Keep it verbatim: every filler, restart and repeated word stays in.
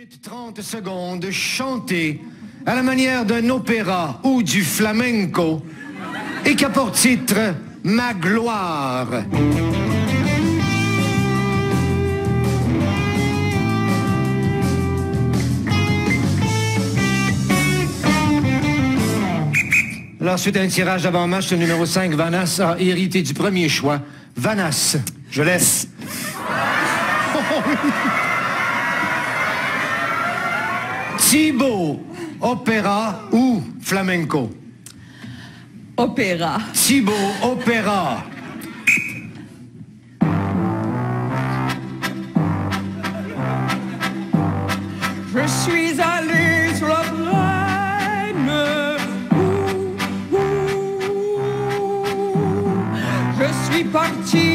minutes trente secondes chanté à la manière d'un opéra ou du flamenco et qui a pour titre « Ma gloire ». Alors, suite à un tirage avant-match, le numéro cinq, Vanas, a hérité du premier choix. Vanas. Je laisse. Thibaut, opéra ou flamenco? Opéra. Thibaut, opéra. Je suis allé sur la Brenne. Ouh, ouh. Je suis parti